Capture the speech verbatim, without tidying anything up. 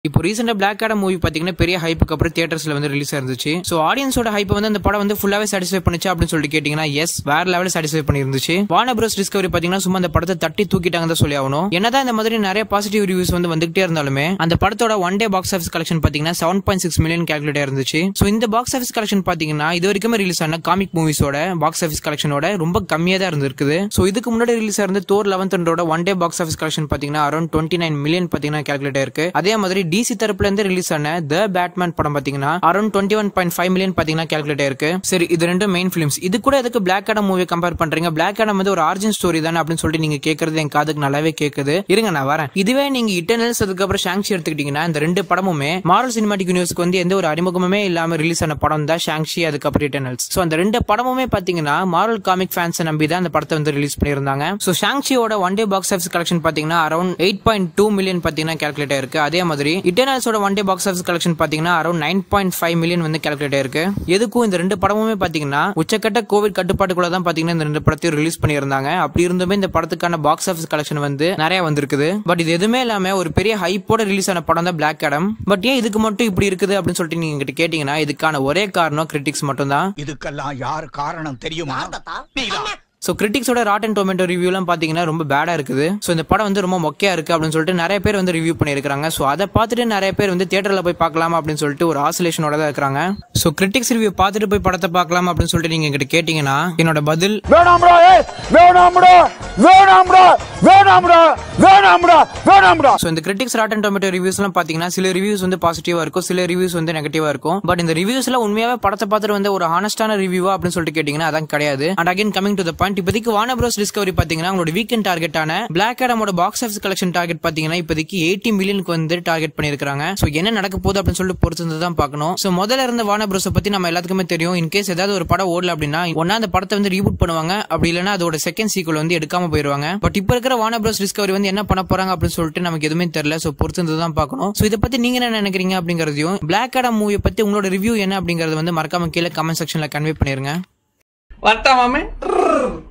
இப்போ ரீசெண்டா black Adam movie பாத்தீங்கன்னா பெரிய ஹைப்புக்கு அப்புறம் தியேட்டர்ஸ்ல வந்து ரிலீஸ் ஆயிருந்துச்சு. சோ ஆடியன்ஸோட ஹைப் வந்து அந்த படம் வந்து ஃபுல்லாவே சாட்டிஸ்ஃபை பண்ணுச்சு அப்படின்னு சொல்லிட்டு கேட்டீங்கன்னா எஸ், வேற லெவலில் சாட்டிஸ்ஃபை பண்ணிருந்துச்சு. வார்னர் பிராஸ் டிஸ்கவரி பாத்தீங்கன்னா சும்மா அந்த படத்தை தட்டி தூக்கிட்டாங்க சொல்லி ஆகணும். என்னதான் இந்த மாதிரி நிறைய பாசிட்டிவ் ரிவ்யூஸ் வந்து வந்துகிட்டே இருந்தாலுமே அந்த படத்தோட one day box office collection பாத்தீங்கன்னா seven point six million calculate இருந்துச்சு. சோ இந்த பாக்ஸ் ஆஃபீஸ் கலெக்ஷன் பாத்தீங்கன்னா இது வரைக்குமே ரிலீஸ் ஆன காமிக் மூவிஸோட பாக்ஸ் ஆஃபீஸ் கலெக்ஷனோட ரொம்ப கம்மியா தான் இருந்திருக்குது. சோ இதுக்கு முன்னாடி ரிலீஸ் ஆயிருந்த தோர் லெவன்த் ஹண்ட்ரோட one day box office collection பாத்தீங்கன்னா அரௌண்ட் டுவெண்ட்டி நைன் மில்லியன் பாத்தீங்கன்னா கேல்குலேட் ஆயிருக்கு. அதே மாதிரி டிசி தரப்புல இருந்து ரிலீஸ் ஆன தி பேட்மேன் படம் பாத்தீங்கன்னா around twenty one point five million பாத்தீங்கன்னா கேல்குலேட் ஆயிருக்கு. சரி, இது ரெண்டு மெயின் ஃபிலிம்ஸ். இது கூட எதுக்கு பிளாக் ஆடம் மூவி கம்பேர் பண்றீங்க? பிளாக் ஆடம் வந்து ஒரு ஆரிஜின் ஸ்டோரி தானே அப்படின்னு சொல்லிட்டு நீங்க கேட்கறது என் காதுக்கு நல்லாவே கேக்குது. இருங்க நான் வரேன். இதுவே நீங்க இட்டர்னல்ஸ் அதுக்கப்புறம் ஷாங்ஷி எடுத்துக்கிட்டீங்கன்னா இந்த ரெண்டு படமுமே மார்வல் சினிமாட்டிக் யூனிவர்ஸ்க்கு வந்து எந்த ஒரு அறிமுகமே இல்லாம ரிலீஸ் ஆன படம் தான் ஷாங்ஷி அதுக்கப்புறம் இட்டர்னல்ஸ். சோ அந்த ரெண்டு படமுமே பாத்தீங்கன்னா மார்வல் காமிக் ஃபேன்ஸ் நம்பி தான் அந்த படத்தை வந்து ரிலீஸ் பண்ணியிருந்தாங்க. சோ ஷாங்ஷியோட one day box office collection பாத்தீங்கன்னா around eight point two million பாத்தீங்கன்னா கேல்குலேட் ஆயிருக்கு. அதே மாதிரி இட்டர்னல்ஸோட one day box office collection பாத்தீங்கன்னா around nine point five million வந்து கேல்குலேட் ஆயிருக்கு. எதுக்கும் இந்த ரெண்டு படமுமே பாத்தீங்கன்னா உச்சக்கட்ட கோவிட் கட்டுப்பாட்டுக்குள்ள தான் பாத்தீங்கன்னா இந்த ரெண்டு படத்தையும் ரிலீஸ் பண்ணியிருந்தாங்க. அப்படி இருந்துமே இந்த படத்துக்கான பாக்ஸ் ஆஃபீஸ் கலெக்ஷன் வந்து நிறைய வந்திருக்குது. பட் இது எதுவுமே இல்லாம ஒரு பெரிய ஹைப்போட ரிலீஸ் ஆன படம் தான் பிளாக் ஆடம். பட் ஏன் இதுக்கு மட்டும் இப்படி இருக்குது அப்படின்னு சொல்லிட்டு நீங்க கிட்ட கேட்டீங்கன்னா இதுக்கான ஒரே காரணம் கிரிட்டிக்ஸ் மட்டும் தான். இதுக்கெல்லாம் யார் காரணம் தெரியுமா? சோ கிரிட்டிக்ஸோட ராட்டன் டொமேட்டோ ரிவ்யூ எல்லாம் பாத்தீங்கன்னா ரொம்ப பேடா இருக்குது. சோ இந்த படம் வந்து ரொம்ப மொக்கையா இருக்கு அப்படின்னு சொல்லிட்டு நிறைய பேர் வந்து ரிவ்யூ பண்ணிருக்காங்க. சோ அதை பார்த்துட்டு நிறைய பேர் வந்து தியேட்டர்ல போய் பார்க்கலாம் அப்படின்னு சொல்லிட்டு ஒரு ஆசிலேஷனோட தான் இருக்காங்க. சோ கிரிட்டிக்ஸ் ரிவ்யூ பார்த்துட்டு போய் படத்தை பார்க்கலாம் அப்படின்னு சொல்லிட்டு நீங்க என்கிட்ட கேட்டீங்கன்னா என்னோட பதில் வேணாம்டா, ஏய் வேணாம்டா, வேணாம்டா, வேணாம்டா, வேணாம்டா, வேணாம்டா. சோ இந்த கிரிட்டிக்ஸ் ராட்டன் டொமேட்டோ ரிவ்யூஸ் எல்லாம் பாத்தீங்கன்னா சில ரிவ்யூஸ் வந்து பாசிட்டிவா இருக்கும், சில ரிவ்யூஸ் வந்து நெகட்டிவா இருக்கும். பட் இந்த ரிவ்யூஸ் எல்லாம் உண்மையாவே படத்தை பார்த்துட்டு வந்து ஒரு ஹானஸ்டான ரிவ்யூவா அப்படின்னு சொல்லிட்டு கேட்டீங்கன்னா அதான் கிடையாது. And again coming to the point, இப்போதைக்கு வார்னர் பிராஸ் டிஸ்கவரி பாத்தீங்கன்னா உங்களோட வீக்கெண்ட் டார்கெட்டான பிளாக் ஆடமோட பாக்ஸ் ஆஃபீஸ் கலெக்ஷன் டார்கெட் பாத்தீங்கன்னா இப்போதைக்கு எயிட்டி மில்லியனுக்கு வந்து டார்கெட் பண்ணிருக்காங்க. சோ என்ன நடக்க போகுது அப்படின்னு சொல்லிட்டு பொறுத்து தான் பார்க்கணும். சோ முதல்ல இருந்த வார்னர் பிராஸ் பத்தி நம்ம எல்லாத்துக்குமே தெரியும். இன்கேஸ் ஏதாவது ஒரு படம் ஓடல அப்படின்னா ஒன்னா அந்த படத்தை வந்து ரீபூட் பண்ணுவாங்க, அப்படி இல்லைன்னா அதோட செகண்ட் சீக்வல் வந்து எடுக்காம போயிருவாங்க. பட் இப்ப இருக்கிற வார்னர் பிராஸ் டிஸ்கவரி வந்து என்ன பண்ண போறாங்க அப்படின்னு சொல்லிட்டு நமக்கு எதுவுமே தெரியல. சோ பொறுத்து தான் பார்க்கணும். சோ இதை பத்தி நீங்க என்ன நினைக்கிறீங்க அப்படிங்கறதையும் பிளாக் ஆடம் மூவியை பத்தி உங்களோட ரிவ்யூ என்ன அப்படிங்கறது வந்து மறக்காம கீழே கமெண்ட் செக்ஷன்ல கன்வே பண்ணிருங்க. வரட்டா மாமே.